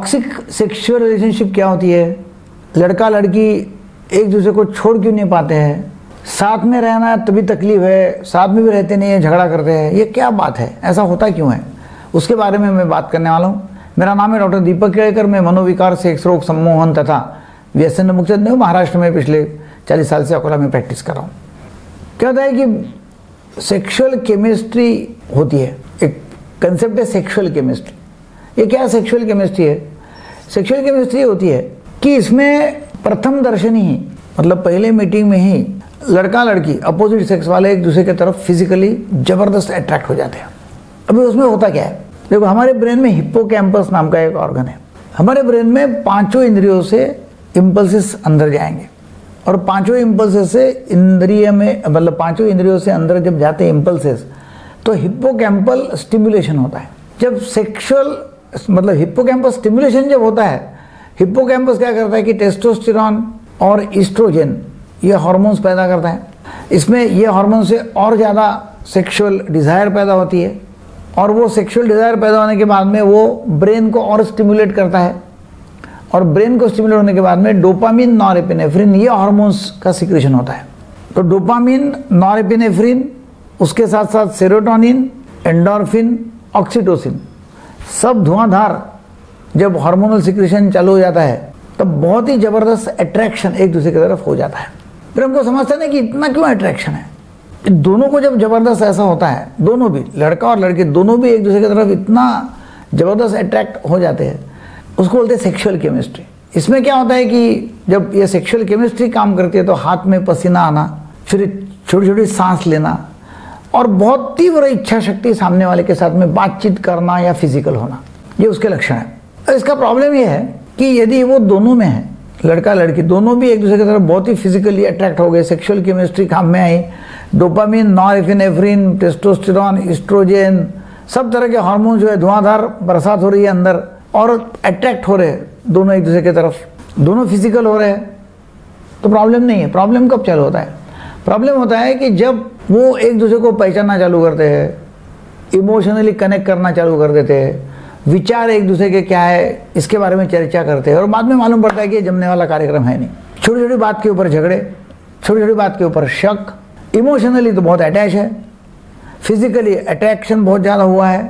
Toxic sexual relationship क्या होती है, लड़का लड़की एक दूसरे को छोड़ क्यों नहीं पाते हैं, साथ में रहना तभी तकलीफ है, साथ में भी रहते नहीं है, झगड़ा करते हैं, ये क्या बात है, ऐसा होता क्यों है, उसके बारे में मैं बात करने वाला हूँ। मेरा नाम है डॉक्टर दीपक केड़कर। मैं मनोविकार, सेक्स रोग, सम्मोहन तथा व्यसन मुक्त हूँ। महाराष्ट्र में पिछले 40 साल से अकोला में प्रैक्टिस कर रहा हूँ। क्या होता है कि सेक्सुअल केमिस्ट्री होती है, एक कंसेप्ट है सेक्सुअल केमिस्ट्री। ये क्या सेक्सुअल केमिस्ट्री है? सेक्सुअल केमिस्ट्री होती है कि इसमें प्रथम दर्शन ही, मतलब पहले मीटिंग में ही लड़का लड़की अपोजिट सेक्स वाले एक दूसरे की तरफ फिजिकली जबरदस्त अट्रैक्ट हो जाते हैं। अभी उसमें होता क्या है, देखो हमारे ब्रेन में हिप्पोकैम्पस नाम का एक ऑर्गन है। हमारे ब्रेन में पांचों इंद्रियों से इम्पल्सेस अंदर जाएंगे और पांचों इम्पल्सेस से इंद्रिय में, मतलब पांचों इंद्रियों से अंदर जब जाते हैं इम्पल्सेस, तो हिप्पोकैम्पल स्टिमुलेशन होता है। जब सेक्सुअल मतलब हिप्पोकैम्पस स्टिमुलेशन जब होता है, हिप्पोकैम्पस क्या करता है कि टेस्टोस्टेरॉन और ईस्ट्रोजन ये हार्मोन्स पैदा करता है। इसमें ये हार्मोन से और ज़्यादा सेक्सुअल डिज़ायर पैदा होती है और वो सेक्सुअल डिज़ायर पैदा होने के बाद में वो ब्रेन को और स्टिमुलेट करता है और ब्रेन को स्टिमुलेट होने के बाद में डोपामिन, नॉरएपिनेफ्रिन ये हार्मोन्स का सिक्रेशन होता है। तो डोपामिन, नॉरएपिनेफ्रिन, उसके साथ साथ सेरोटोनिन, एंडोर्फिन, ऑक्सीटोसिन, सब धुआंधार जब हार्मोनल सिक्रेशन चालू हो जाता है तब बहुत ही ज़बरदस्त अट्रैक्शन एक दूसरे की तरफ हो जाता है। फिर हमको समझते नहीं कि इतना क्यों अट्रैक्शन है। दोनों को जब जबरदस्त ऐसा होता है, दोनों भी, लड़का और लड़की दोनों भी एक दूसरे की तरफ इतना जबरदस्त अट्रैक्ट हो जाते हैं, उसको बोलते हैं सेक्सुअल केमिस्ट्री। इसमें क्या होता है कि जब ये सेक्सुअल केमिस्ट्री काम करती है तो हाथ में पसीना आना, फिर छोटी छोटी सांस लेना और बहुत तीव्र इच्छा शक्ति सामने वाले के साथ में बातचीत करना या फिजिकल होना, ये उसके लक्षण है। और इसका प्रॉब्लम ये है कि यदि वो दोनों में है, लड़का लड़की दोनों भी एक दूसरे की तरफ बहुत ही फिजिकली अट्रैक्ट हो गए, सेक्सुअल केमिस्ट्री काम में आई, डोपामिन, नॉरएपिनेफ्रिन, टेस्टोस्टेरॉन, ईस्ट्रोजन, सब तरह के हार्मोन जो है धुआंधार बरसात हो रही है अंदर और अट्रैक्ट हो रहे हैं दोनों एक दूसरे की तरफ, दोनों फिजिकल हो रहे हैं, तो प्रॉब्लम नहीं है। प्रॉब्लम कब चालू होता है? प्रॉब्लम होता है कि जब वो एक दूसरे को पहचानना चालू करते हैं, इमोशनली कनेक्ट करना चालू कर देते हैं, विचार एक दूसरे के क्या है इसके बारे में चर्चा करते हैं और बाद में मालूम पड़ता है कि ये जमने वाला कार्यक्रम है नहीं। छोटी छोटी बात के ऊपर झगड़े, छोटी छोटी बात के ऊपर शक, इमोशनली तो बहुत अटैच है, फिजिकली अट्रैक्शन बहुत ज़्यादा हुआ है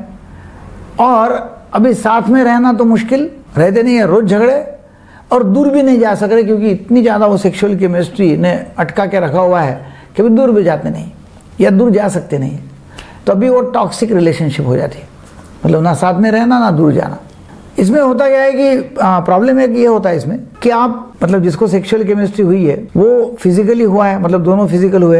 और अभी साथ में रहना तो मुश्किल, रहते नहीं है, रोज़ झगड़े और दूर भी नहीं जा सक रहे क्योंकि इतनी ज़्यादा वो सेक्सुअल केमिस्ट्री ने अटका के रखा हुआ है कि भी दूर भी जाते नहीं या दूर जा सकते नहीं, तो अभी वो टॉक्सिक रिलेशनशिप हो जाती है, मतलब ना साथ में रहना ना दूर जाना। इसमें होता क्या है कि प्रॉब्लम है कि ये होता है इसमें कि आप, मतलब जिसको सेक्सुअल केमिस्ट्री हुई है वो फिजिकली हुआ है, मतलब दोनों फिजिकल हुए।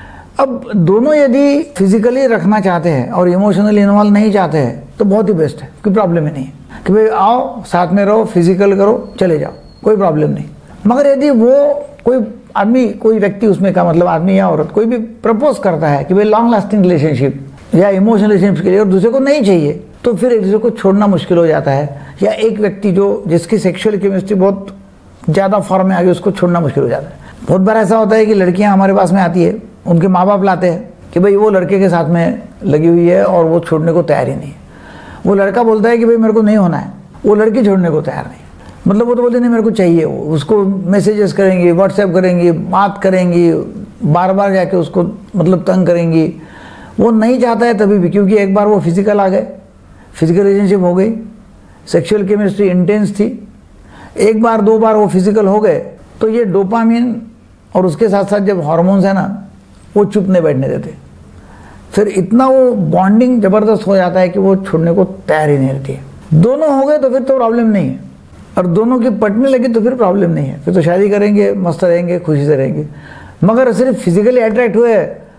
अब दोनों यदि फिजिकली रखना चाहते हैं और इमोशनली इन्वॉल्व नहीं चाहते हैं तो बहुत ही बेस्ट है, कोई प्रॉब्लम ही नहीं है कि भाई आओ साथ में रहो, फिजिकल करो, चले जाओ, कोई प्रॉब्लम नहीं। मगर यदि वो कोई आदमी, कोई व्यक्ति उसमें का मतलब आदमी या औरत कोई भी प्रपोज करता है कि भाई लॉन्ग लास्टिंग रिलेशनशिप या इमोशनल रिलेशनशिप के लिए और दूसरे को नहीं चाहिए, तो फिर एक दूसरे को छोड़ना मुश्किल हो जाता है। या एक व्यक्ति जो जिसकी सेक्सुअल केमिस्ट्री बहुत ज़्यादा फॉर्म में आ गई उसको छोड़ना मुश्किल हो जाता है। बहुत बार ऐसा होता है कि लड़कियां हमारे पास में आती है, उनके माँ बाप लाते हैं कि भाई वो लड़के के साथ में लगी हुई है और वो छोड़ने को तैयार ही नहीं है। वो लड़का बोलता है कि भाई मेरे को नहीं होना है, वो लड़की छोड़ने को तैयार नहीं, मतलब वो तो बोलते नहीं मेरे को चाहिए। वो उसको मैसेजेस करेंगी, व्हाट्सएप करेंगी, बात करेंगी, बार बार जाके उसको मतलब तंग करेंगी। वो नहीं चाहता है तभी भी, क्योंकि एक बार वो फिजिकल आ गए, फिजिकल रिलेशनशिप हो गई, सेक्सुअल केमिस्ट्री इंटेंस थी, एक बार दो बार वो फिजिकल हो गए तो ये डोपामिन और उसके साथ साथ जब हार्मोन्स है ना वो चुप नहीं बैठने देते, फिर इतना वो बॉन्डिंग ज़बरदस्त हो जाता है कि वो छोड़ने को तैयार ही नहीं रहती है। दोनों हो गए तो फिर तो प्रॉब्लम नहीं है और दोनों की पटने लगी तो फिर प्रॉब्लम नहीं है, फिर तो शादी करेंगे, मस्त रहेंगे, खुशी से रहेंगे। मगर सिर्फ फिजिकली अट्रैक्ट हुए,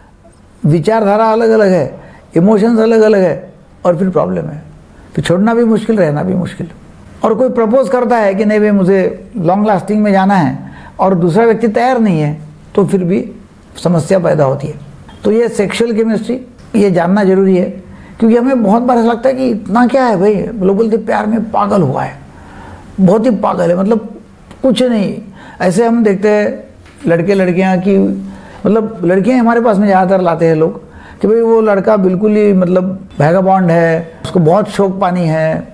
विचारधारा अलग अलग है, इमोशंस अलग अलग है और फिर प्रॉब्लम है, फिर छोड़ना भी मुश्किल, रहना भी मुश्किल। और कोई प्रपोज करता है कि नहीं भाई मुझे लॉन्ग लास्टिंग में जाना है और दूसरा व्यक्ति तैयार नहीं है तो फिर भी समस्या पैदा होती है। तो ये सेक्सुअल केमिस्ट्री ये जानना जरूरी है, क्योंकि हमें बहुत बार ऐसा लगता है कि इतना क्या है भाई, लोग बोलते प्यार में पागल हुआ है, बहुत ही पागल है, मतलब कुछ नहीं। ऐसे हम देखते हैं लड़के लड़कियां की, मतलब लड़कियां हमारे पास में ज़्यादातर लाते हैं लोग कि भाई वो लड़का बिल्कुल ही मतलब वैगाबॉन्ड है, उसको बहुत शौक पानी है,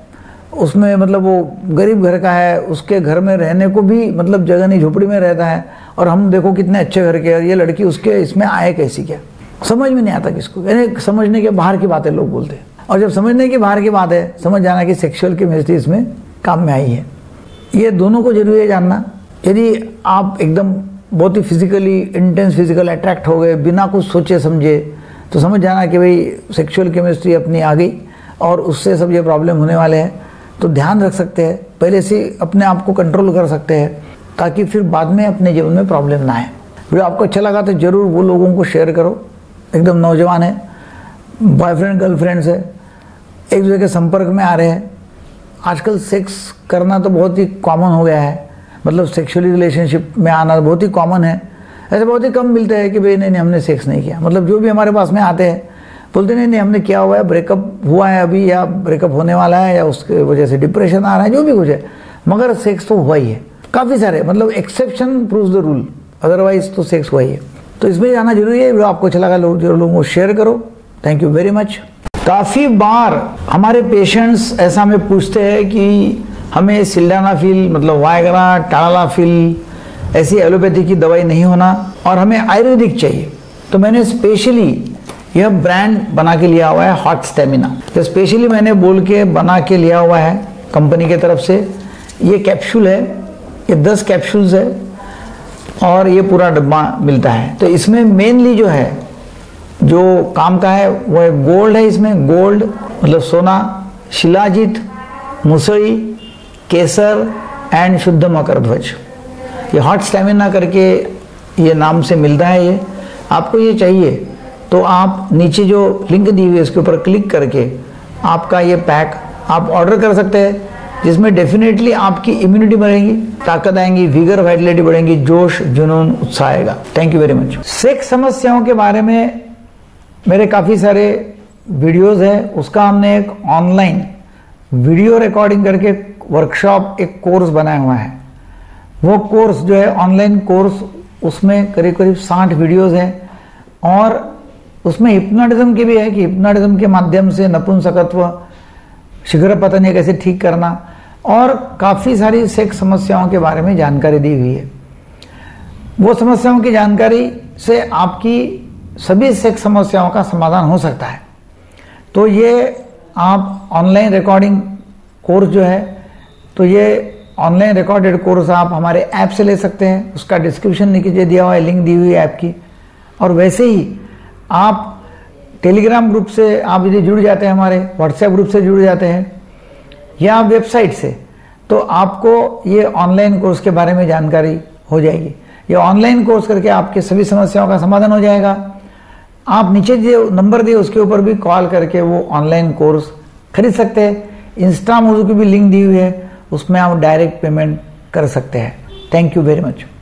उसमें मतलब वो गरीब घर का है, उसके घर में रहने को भी मतलब जगह नहीं, झोपड़ी में रहता है, और हम देखो कितने अच्छे घर के, और ये लड़की उसके इसमें आए कैसी, क्या समझ में नहीं आता किसको। यानी समझने के बाहर की बातें लोग बोलते हैं, और जब समझने के बाहर की बात है, समझ जाना कि सेक्सुअल केमिस्ट्री इसमें काम में आई है। ये दोनों को जरूरी है जानना। यदि आप एकदम बहुत ही फिजिकली इंटेंस फिजिकल अट्रैक्ट हो गए बिना कुछ सोचे समझे, तो समझ जाना कि भाई सेक्सुअल केमिस्ट्री अपनी आ गई और उससे सब ये प्रॉब्लम होने वाले हैं। तो ध्यान रख सकते हैं, पहले से अपने आप को कंट्रोल कर सकते हैं, ताकि फिर बाद में अपने जीवन में प्रॉब्लम ना आए। वीडियो आपको अच्छा लगा तो ज़रूर वो लोगों को शेयर करो, एकदम नौजवान है, बॉयफ्रेंड गर्लफ्रेंड से एक दूसरे के संपर्क में आ रहे हैं। आजकल सेक्स करना तो बहुत ही कॉमन हो गया है, मतलब सेक्सुअली रिलेशनशिप में आना बहुत ही कॉमन है। ऐसे बहुत ही कम मिलते हैं कि भाई नहीं हमने सेक्स नहीं किया। मतलब जो भी हमारे पास में आते हैं बोलते नहीं हमने किया हुआ है, ब्रेकअप हुआ है अभी, या ब्रेकअप होने वाला है, या उसके वजह से डिप्रेशन आ रहा है, जो भी कुछ है, मगर सेक्स तो हुआ ही है। काफ़ी सारे मतलब exception proves the rule, otherwise तो सेक्स हुआ ही है। तो इसमें जाना जरूरी है। वीडियो आपको अच्छा लगा लोगों को शेयर करो। Thank you very much. काफ़ी बार हमारे पेशेंट्स ऐसा हमें पूछते हैं कि हमें सिल्डेनाफिल मतलब वायग्रा, टालाफिल ऐसी एलोपैथी की दवाई नहीं होना और हमें आयुर्वेदिक चाहिए। तो मैंने स्पेशली यह ब्रांड बना के लिया हुआ है हॉट स्टेमिना। तो स्पेशली मैंने बोल के बना के लिया हुआ है कंपनी की तरफ से। ये कैप्सूल है, ये 10 कैप्सूल्स है और ये पूरा डब्बा मिलता है। तो इसमें मेनली जो है जो काम का है वो है गोल्ड है। इसमें गोल्ड मतलब सोना, शिलाजीत, मुसई, केसर एंड शुद्ध मकर ध्वज। ये हॉट स्टेमिना करके ये नाम से मिलता है। ये आपको ये चाहिए तो आप नीचे जो लिंक दी हुई है उसके ऊपर क्लिक करके आपका ये पैक आप ऑर्डर कर सकते हैं, जिसमें डेफिनेटली आपकी इम्यूनिटी बढ़ेगी, ताकत आएंगी, विगर वाइटलिटी बढ़ेंगी, जोश जुनून उत्साह आएगा। Thank you very much. Sex समस्याओं के बारे में मेरे काफ़ी सारे वीडियोस है, उसका हमने एक ऑनलाइन वीडियो रिकॉर्डिंग करके वर्कशॉप एक कोर्स बनाया हुआ है। वो कोर्स जो है ऑनलाइन कोर्स, उसमें करीब करीब 60 वीडियोस हैं और उसमें हिप्नोटिज्म की भी है कि हिप्नोटिज्म के माध्यम से नपुंसकत्व, शीघ्र पतन कैसे ठीक करना, और काफ़ी सारी सेक्स समस्याओं के बारे में जानकारी दी हुई है। वो समस्याओं की जानकारी से आपकी सभी सेक्स समस्याओं का समाधान हो सकता है। तो ये आप ऑनलाइन रिकॉर्डिंग कोर्स जो है, तो ये ऑनलाइन रिकॉर्डेड कोर्स आप हमारे ऐप से ले सकते हैं। उसका डिस्क्रिप्शन नीचे दिया हुआ है, लिंक दी हुई है ऐप की। और वैसे ही आप टेलीग्राम ग्रुप से आप यदि जुड़ जाते हैं, हमारे व्हाट्सएप ग्रुप से जुड़ जाते हैं या वेबसाइट से, तो आपको ये ऑनलाइन कोर्स के बारे में जानकारी हो जाएगी। ये ऑनलाइन कोर्स करके आपके सभी समस्याओं का समाधान हो जाएगा। आप नीचे जो नंबर दिए उसके ऊपर भी कॉल करके वो ऑनलाइन कोर्स खरीद सकते हैं। इंस्टा मोजो की भी लिंक दी हुई है, उसमें आप डायरेक्ट पेमेंट कर सकते हैं। Thank you very much.